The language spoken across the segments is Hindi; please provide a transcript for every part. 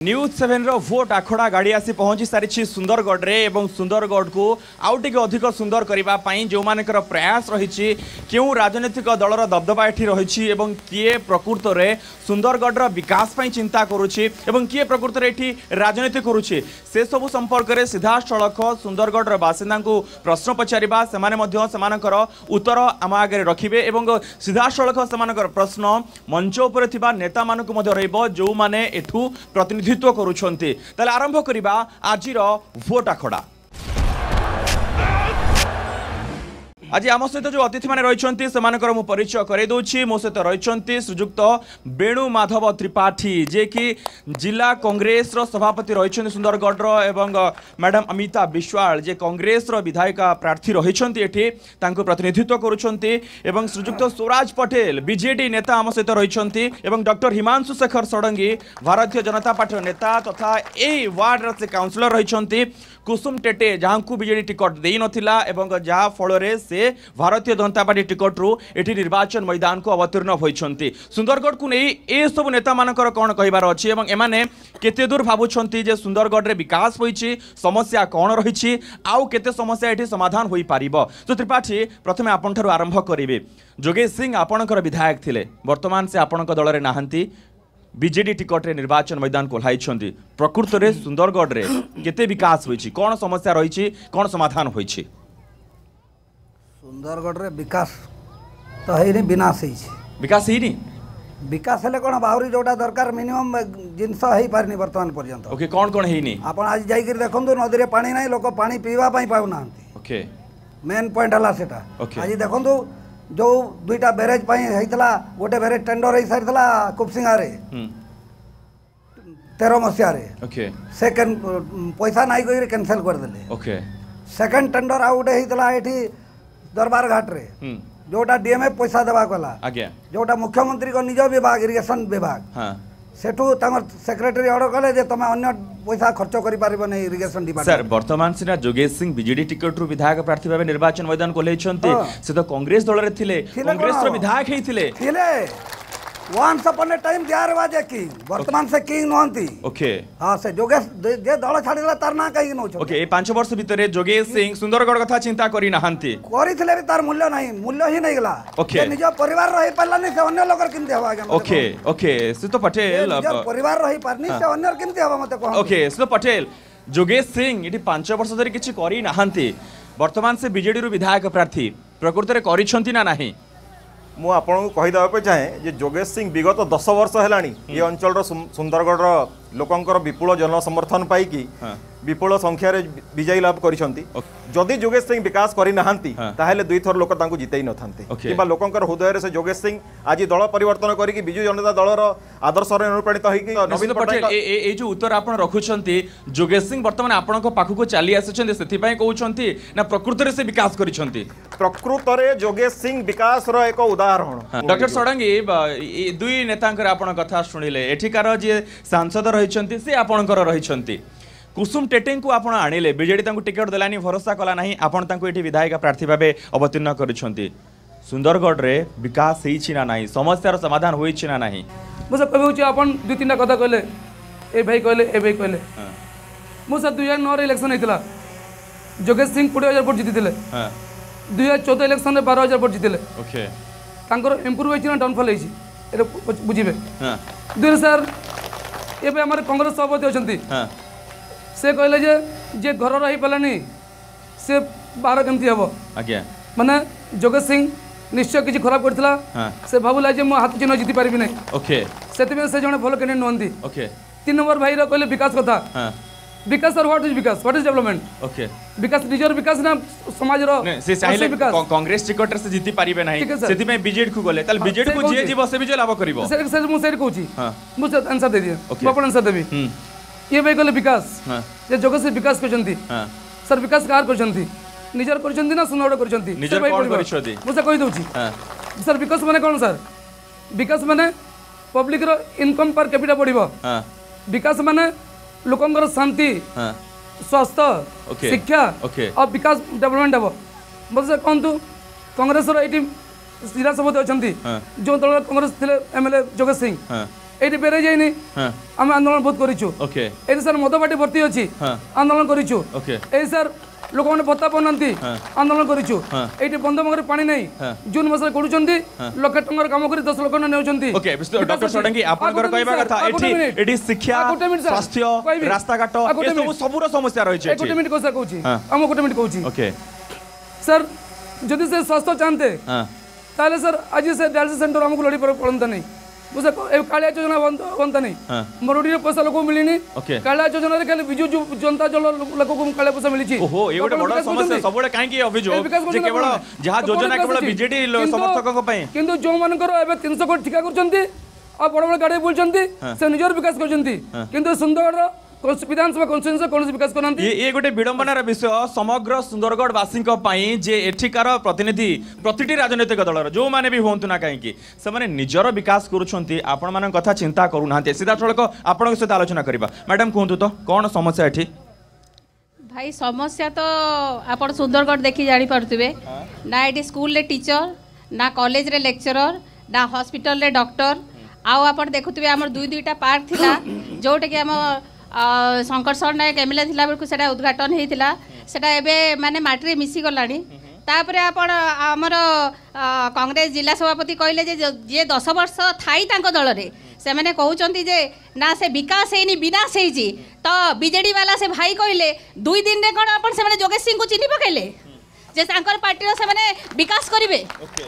न्यूज 7 रो भोट आखड़ा गाड़ी आसी पहुंची सारी सुंदरगढ़ रे एवं सुंदरगढ़ को आउ टिके अधिक सुंदर करबा पई जो मानकर प्रयास रही क्यों राजनीतिक दलर दबदबा एठी रही एवं किए प्रकृत रे सुंदरगढ़ रो विकास पई चिंता करूची एवं किए प्रकृत रे एठी राजनीति करूची से सब संपर्क रे सीधा सड़क सुंदरगढ़ रो बासिंदा को प्रश्न पचारिबा सेमाने मध्य समानकर उत्तर आम आगे रखिबे एवं सीधा सड़क समानकर प्रश्न मंच उपर थिबा नेता मानकु मध्य रहइबो जो माने एठू प्रतिनिधित्व करूछन्ते ताले आरंभ करिबा आजिर भोट आखड़ा। आज आम सहित जो अतिथि मैंने रही से परिचय करे दूची मो सहित रही श्रीजुक्त वेणु माधव त्रिपाठी जे कि जिला कांग्रेस सभापति रही सुंदरगढ़ एवं मैडम अमिता विश्वाल जे कांग्रेस विधायिका प्रार्थी रही प्रतिनिधित्व करुछन्ते एवं श्रीजुक्त स्वराज पटेल बीजेडी नेता आम सहित रही डॉक्टर हिमांशु शेखर षडंगी भारतीय जनता पार्टी नेता तथा ए वार्ड से काउंसिलर रही कुसुम टेटे जहाँ को बीजेडी टिकट दे नथिला एवं जहाँ फल से भारतीय जनता पार्टी टिकट रु एठी निर्वाचन मैदान को अवतीर्ण होइछन्ति सुंदरगढ़ को नहीं ए सब नेता मानकर कौन कहबार अछि एवं एमाने केते दूर भाबुछन्ति जे सुंदरगढ़ रे विकास होइछि समस्या कौन रहिछि आउ केते समस्या एठी समाधान होई पारिबो। तो त्रिपाठी प्रथमे आपन थारु आरंभ करिवे जोगेश सिंह आपनकर विधायक थिले वर्तमान से आपनक दल रे नाहंती बीजेडी टिकट रे निर्वाचन मैदान को ओह्लाइछन्ति प्रकृत रे सुंदरगढ़ रे केते विकास होइछि कौन समस्या रहिछि कौन समाधान होइछि। सुंदरगढ़ रे विकास तो है नहीं विनाश विकास ही नहीं विकास हेले कोन बाहुरी जोटा दरकार मिनिमम जिनस है पारनी वर्तमान पर्यंत ओके कौन कौन है नहीं आपण आज जाई कर देखंतु नदी रे पानी नाही लोक पानी पीवा पई पाउ नांती ओके मेन पॉइंट हला सेटा आज देखंतु जो दुईटा बैरेज पई हेतला गोटे बैरेज टेंडर हे सारथला कुपसिंगा रे 13 मसिया रे ओके सेकंड पैसा नाही कई कैंसिल कर देले ओके सेकंड टेंडर आ गोटे हेतला एठी दरबार घाट रे जोटा डीएमए पैसा देवा कला आज्ञा जोटा मुख्यमंत्री को निज विभाग इरिगेशन विभाग हां सेठू तंगर सेक्रेटरी ऑर्डर कले जे तमे अन्य पैसा खर्च करि पारिबो नै इरिगेशन डिपार्टमेंट सर वर्तमान सिना जोगेश सिंह बीजेडी टिकट रु विधायक प्रार्थी भाबे निर्वाचन मैदान को लेछन्ते से तो कांग्रेस दल रे थिले कांग्रेस रो विधायक हे थिले वंस अपन टाइम दियार वाजे की वर्तमान से किंग नहंती ओके हां से जोगेश जे दल छाडिला तार ना काई न ओके ए 5 वर्ष भितरे जोगेश सिंह सुंदरगढ़ कथा चिंता करी नहंती करी थिले भी तार मूल्य नाही मूल्य ही नै गला ओके निज परिवार रही पाला नै से अन्य लोकर किनते हवा ओके ओके सुतो पटेल परिवार रही पारनी से अन्य किनते हवा मते कह ओके सुतो पटेल जोगेश सिंह इटी 5 वर्ष धरि किछि करी नहंती वर्तमान से बीजेडी रु विधायक प्रार्थी प्रकृत रे करी छंती ना नाही मु आपन को कहि देबा चाहे जे जोगेश सिंह विगत 10 वर्ष हेलानी ये अंचल सुंदरगढ़ लोकंकर विपुल जन समर्थन पाई कि विपुल संख्या रे विजयी लाभ करिसंती जदि जोगेश सिंह विकास करि नहांती ताहेले दुई थर लोक तांको जितै नथांते किबा लोकंकर हृदय रे से जोगेश सिंह आज दल परिवर्तन करी कि बिजु जनता दलर आदर्श रे अनुप्राणित होई कि नवीन पटेल ए जो उत्तर आपण रखुछंती जोगेश सिंह वर्तमान आपण को पाखु को चली आछछंती सेति पय कहउछंती ना प्रकृत रे से विकास करिसंती प्रकृत रे जोगेश सिंह विकास रो एक उदाहरण डॉक्टर षडंगी दुई नेतांकर आपण कथा सुनिले एठिकार जे सांसद रहिसंती से आपणकर रहिसंती कुसुम टेटे को आपण आनिले बीजेडी तांको टिकट देलानी भरोसा कला नाही आपण तांको एठी विधायक प्रार्थी भाबे अवतीर्ण करिसंती सुंदरगढ़ रे विकास हेछि ना नाही समस्यार समाधान होइछि ना नाही मुझे कहउछि आपण दुई तीनटा कथा कहले ए भाई कहले मु सर 2009 रे इलेक्शन हेतिला जोगेश सिंह 20000 वोट जीतिले हां 2014 इलेक्शन रे 12000 वोट जीतिले ओके तांकर इंप्रूव होइछि ना डाउनफॉल हेछि एरे बुझिबे हां दुई सर एबे हमर कांग्रेस सभापति अछंती हां से कहले जे घर रही पालानी से बाहर केमती हम आज्ञा माने जोगेश सिंह निश्चय किसी खराब करथिला से भाबुला जे मो हाथ चिन्ह जीति पारिबि नै ओके सेतिबे से जने भलो कैंडिडेट नहंती ओके 3 नंबर भाई रो कहले विकास कथा हां विकास और व्हाट इज डेवलपमेंट ओके विकास निजर विकास ना समाज रो से चाहिले कांग्रेस टिकट से जीति पारिबे नै सेति में बीजेडी को गले ताल बीजेडी को जे जीव से भी जे लाभ करिवो से मु सेर कहूची हां मु आंसर दे दिए अपन आंसर देबी ये भाई कहले विकास जे जोगेश से विकास करछंती सर विकास कार करछंती निजर करछंती ना सुनोड करछंती निजर कोन करछंती मुझे कहि दोची सर विकास माने कोन सर विकास माने पब्लिक रो इनकम पर कैपिटा बढ़िबो विकास माने लोकंकर शांति स्वास्थ्य शिक्षा और विकास डेवलपमेंट हेबो मुझे कोन तू कांग्रेस रो एटी जिला सभापति अछंती जो दल कांग्रेस थिले एमएलए जोगेश सिंह ये बेरे जाइनी आम आंदोलन बहुत करूँ ये सर मद पार्टी भर्ती अच्छी आंदोलन करूँ ये सर लोक मैंने भत्ता पाऊना आंदोलन करूँ ये बंध मुखर पा ना जून मस करुँच लक्ष टकर कम कर 10 लोक डॉक्टर षडंगी आपनकर कहबा कथा एठी शिक्षा स्वास्थ्य रास्ता घाट ए सब सबुर समस्या रही छै गोटे मिनिट कोसा कहूची हम गोटे मिनिट कहूची ओके सर जदि से स्वास्थ्य चाहते ताले सर आज से डायलिसिस सेंटर हमको लड़ी पड़ता नहीं बुझे कालिया योजना बनता नहीं मरुड़ी पैसा लोक मिलनी कालिया योजना रे खाली बिजु जनता दल लोक को कालिया पैसा मिली ओहो ए गोटे बड़ा समस्या सबले काहे की अभियोग जे केवल जहा योजना केवल बीजेडी समर्थक पई किंतु जो मानकर एबे 300 कोटी ठिका करचंती आ बड़ बड़ गाड़ी बोलचंती से निजर विकास करचंती किंतु सुंदरगढ़ विधानसभा कन्स्टिट्यूएंसी कौन विकास करना ये गोटे विडंबनार विषय समग्र सुंदरगढ़ वासी जे एठिकार प्रतिनिधि प्रतिटी राजनैतिक दलर जो माने भी होंतु ना कहीं से निजर विकास करुछंती आपण मान कथा चिंता करूना सीधा सड़क आपण सहित आलोचना करबा मैडम कहतु तो कौन समस्या एठी भाई समस्या तो आप सुंदरगढ़ देखी जानी पार्थे ना ये स्कूल टीचर ना कॉलेज रे लेक्चरर ना हॉस्पिटल रे डॉक्टर आउ आप देखुवे आम दुईटा पार्क थिला जोटा कि आम शंकर सर नायक एमएलए थिला बेलकु सेटा उद्घाटन हेतिला सेटा एबे माने माटी मिसी गलानी तापरे आपण आमर कांग्रेस जिला सभापति कहले जे 10 वर्ष थाई तांको दल रे से माने कहउचंती जे ना से विकास हेनी विनाश हेजी तो बीजेडी वाला से भाई कहले 2 दिन रे कोन आपण से माने जोगेश सिंह को चिन्हि पकेले जे तांकर पार्टी रो से माने विकास करिवे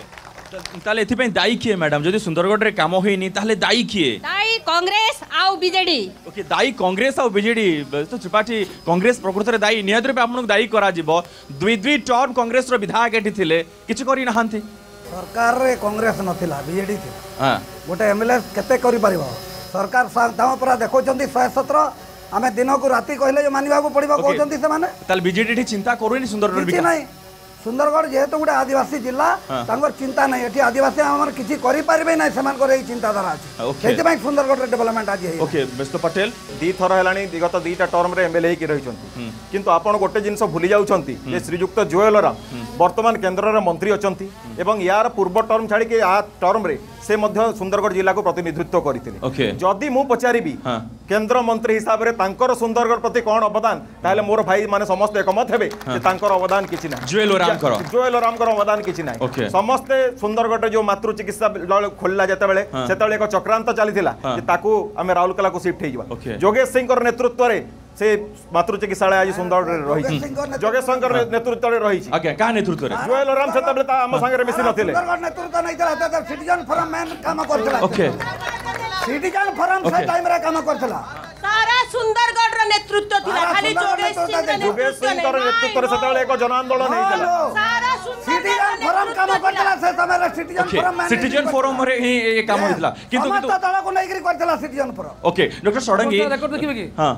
ताले एथिपे दायी किए मैडम जदि सुंदरगढ़ रे काम होइनी ताले दायी किए दायी कांग्रेस आउ बीजेडी ओके दायी कांग्रेस आउ बीजेडी तो त्रिपाठी कांग्रेस प्रकृत रे दायी नियत रे आपन दायी करा जिवो दुई टर्म कांग्रेस रो विधायक एठी थिले किछ करी नहांती सरकार रे कांग्रेस नथिला बीजेडी थी हां गोटे एमएलए केते करि परिबो सरकार दाम परा देखौचंती 117 आमे दिन को राती कहले जे मानिबा को पड़िबो कहउचंती से माने ताल बीजेडी एठी चिंता करूनी सुंदरगढ़ विकास सुंदरगढ़ जेहेतु गोटे आदिवासी जिला तांगर चिंता नहीं एठी आदिवासी हमर किछि करि पारबे नै समान करे चिंताधारा अछि सेति भाई सुंदरगढ़ रे डेवलपमेंट आज है ओके बेस्तो पटेल दी थर हेलानी विगत 2टा टर्म रे एमएलए की रहिचंती किंतु आपण गोटे जिंस भूली जाउचंती जे श्रीयुक्त जोएल राम वर्तमान केंद्र रे मंत्री अचंती एवं यार पूर्व टर्म छाड़ी के आ टर्म रे से मध्य सुंदरगढ़ जिला को प्रतिनिधित्व करथिले जदि मु पचारिबी केंद्र मंत्री हिसाब रे तांकर सुंदरगढ़ प्रति कोन अवदान ताले मोर भाई माने समस्त एकमत हेबे जे तांकर अवदान किछि ना जोएल राम कर अवदान किछि ना समस्त सुंदरगढ़ रे जो मातृ चिकित्सा खोलला जते बेले सेते एक चक्रांत चलीथिला जे ताकू हमें राउरकेला को शिफ्ट हेइबा जोगेश सिंह कर नेतृत्व रे से मातृ चिकित्सालय आज सुंदरगढ़ रे रही जोगेश शंकर नेतृत्व रे रही आज्ञा का नेतृत्व रे जोएल राम सेते बेले ता हम संगे मिसी नथिले सुंदरगढ़ नेतृत्व नै तला त सिटीजन फोरम मैन काम करथला ओके सिटीजन फोरम से टाइम रे काम करथला सारा सुंदरगढ़ रो नेतृत्व थिला खाली जोगेश सिंह कर नेतृत्व रे सेते बेले एक जन आंदोलन हेइतला सारा सिटीजन फोरम काम करथला से समय रे सिटीजन फोरम रे ही काम होइतला किंतु दल को नै करथला citizen forum okay doctor Sarangi record देखिबे की हां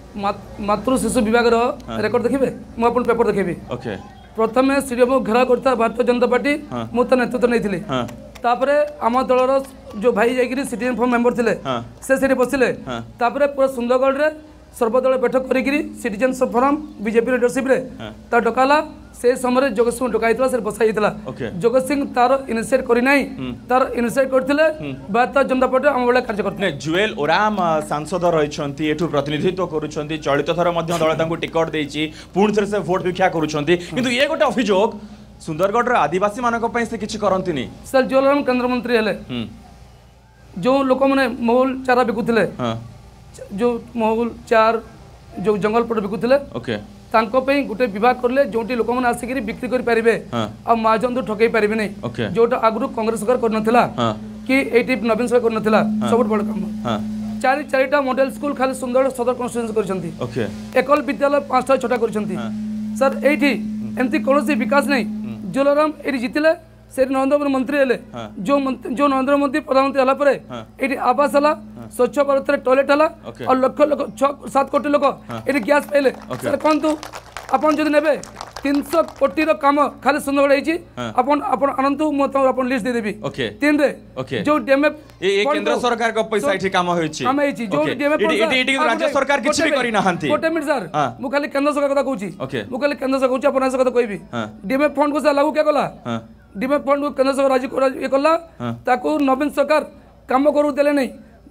मातृ शिशु विभाग रो रिकॉर्ड देखिबे मु अपन पेपर देखिबे ओके प्रथमे सीडीएम घेरा करता भारतीय जनता पार्टी मु त नेतृत्व नै थिले तापरे आम दलर जो भाई जाइकरी सिटीजन फोरम मेंबर थिले से सेठी बसिले तापरे पूरा सुंदरगढ़ रे सर्वदल बैठक करिकरी सिटीजन फोरम बीजेपी लीडरशिप रे ता डकाला से समय जोगेश सिंह डकाइतला से बसाइतला जोगेश सिंह तार इनिशिएट करि नै तार इनिशिएट करथिले भारतीय जनता पार्टी आम बेले कार्य करथिले जुएल ओराम सांसद रहिछंती एठु प्रतिनिधित्व करूछंती चलित थर मध्य दल तांको टिकट देइची पूर्ण थर से वोट भिक्षा करूछंती किंतु ये गोटे अभियोग सुंदरगढ़ रे आदिवासी मानक पई से किछि करंतिनी सर जोलराम केंद्र मंत्री हेले जो लोक माने महल चारा बिकुथिले जो महल चार जो जंगल पट बिकुथिले ओके तांको पे गोटे विभाग करले जोटी लोक माने आसिकरी बिक्री करि परिबे आ माजन तो ठकै परिबे नै जोटा आगरु कांग्रेस सरकार कर नथिला कि एटी नवीन सरकार कर नथिला सब बड़ काम चारिटा मॉडल स्कूल खाली सुंदर सदर कन्स्टिट्यूएंसी करछंती ओके एकल विद्यालय 5टा छोटा करछंती सर एठी एमती कोनोसी विकास नै जोलराम एटी जितिले से नरेंद्र मोदी मंत्री हेले जो नरेंद्र मोदी प्रधानमंत्री हला परे एटी आवास हला स्वच्छ भारत रे टॉयलेट हला और लक्ष 7 कोटी लोक एटी गैस पाइले सर कोन तू अपन जदि नेबे 300 कोटी रो काम खाली सुंदरगढ़ हेची अपन अनंत मु त अपन लिस्ट दे देबी 3 रे जो डीएमएफ ए केंद्र सरकार को पैसा एठी काम होईची काम हेची जो डीएमएफ एटी राज्य सरकार किछि भी करी नाहंती गोटे मिनिट सर मु खाली केंद्र सरकार कथा कहूची मु खाली केंद्र सरकार कहूची अपन से कथा कहबी डीएमएफ फंड को से लागू क्या कला डीएमएफ फंड को केंद्र सरकार राज्य ये कला ताको नवीन सरकार काम करू देले नै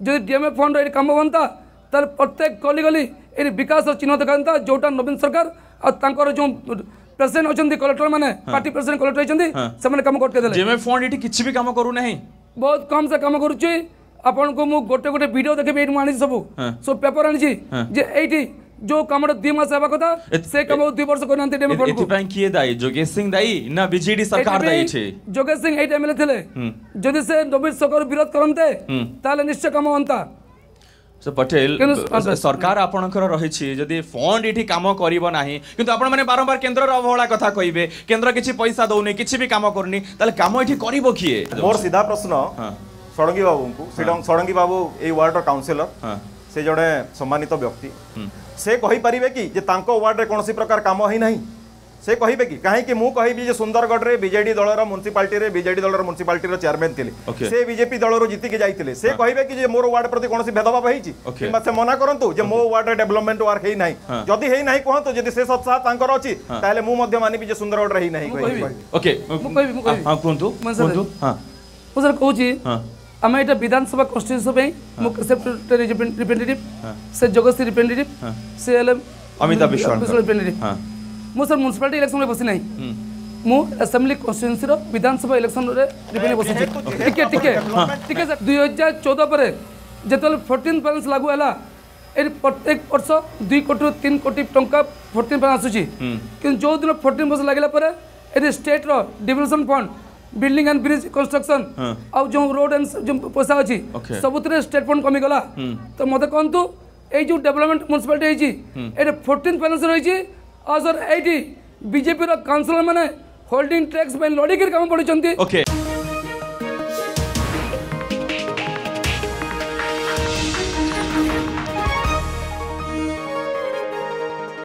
जो डीएमए फंड ये कम बनता तार प्रत्येक गली गली ये विकास चिन्ह देखा जोटा नवीन सरकार और जो प्रेसिडेंट अच्छा कलेक्टर मैंने पार्टी प्रेसिडेंट कलेक्टर से कम करके डीएमए फंड ये किसी भी कम करू नहीं बहुत कम से कम करुच्ची आपन को मु गोटे गोटे वीडियो देखे आनी सब पेपर आनी जे जो कम 2 मास हेबा कथा से कम 2 वर्ष को नांती डेमो फंड एथि किए दाई जोगेश सिंह दाई ना बीजेडी सरकार दाई छे जोगेश सिंह एई टाइम ले थिले जदि से नवीन सरकार विरोध करनते ताले निश्चय कम होंता सो पटेल सरकार आपणकर रही जदि फंड ये काम करिवो नाही किंतु आपण माने बारंबार केंद्र रो अवहेला कथा कहिबे केंद्र किछि पैसा दउनी किछि भी काम करनी ताले काम एठी करिवो किए मोर सीधा प्रश्न षडंगी बाबू को षडंगी बाबू ए वार्ड रो काउंसिलर से जड़े सम्मानित व्यक्ति से कहि परिबे कि जे तांको वार्ड रे कोनसी प्रकार काम ही नहीं से कहिबे कि काहे कि मु कहिबी जे सुंदरगढ़ रे बीजेडी दलर म्युनिसिपालिटी रे बीजेडी दलर म्युनिसिपालिटी रो चेयरमैन थिले से बीजेपी दलर जीति के जाइतिले से कहिबे कि जे मोर वार्ड प्रति कोनसी भेदभाव हेछि किबा से मना करंतु जे मो वार्ड रे डेवलपमेंट वर्क हेइ नाही जदि हेइ नाही कहंतु जदि से सत्सा तांकर अछि ताले मु मध्य मानिबी जे सुंदरगढ़ रे हेइ नाही कहिबी ओके हां कोंतु हां मु सर कहूची आम ये विधानसभा कन्स्टिट्यूएंसी रिप्रेजेंटेटिव से जगत रिप्रेजेंटेटिव से अमिताभ विश्वाल रिप्रेजेंटेटिव मु सर म्युनिसिपालिटी इलेक्शन में बसी नहीं मु असेंबली कन्स्टिट्यूएंसी रो विधानसभा इलेक्शन रे रिप्रेजेंट बसी टिके टिके टिके सर 2014 पर जेतल 14 बैलेंस लागू हला ए प्रत्येक वर्ष 2 कोटी 3 कोटी टंका 14 बैलेंस आसुची कि जो दिन 14 वर्ष लागला पर ए स्टेट रो development fund building and bridge construction और जो रोड एंड जो पैसा अच्छी सबुत स्टेट फंड कमी गला तो मत कहतु ये जो डेवलपमेंट म्युनिसिपालिटी ये 14 फाइनेंस रही और सर ये बीजेपी काउंसिलर मैंने होल्डिंग टैक्स लड़ी काम पड़ी।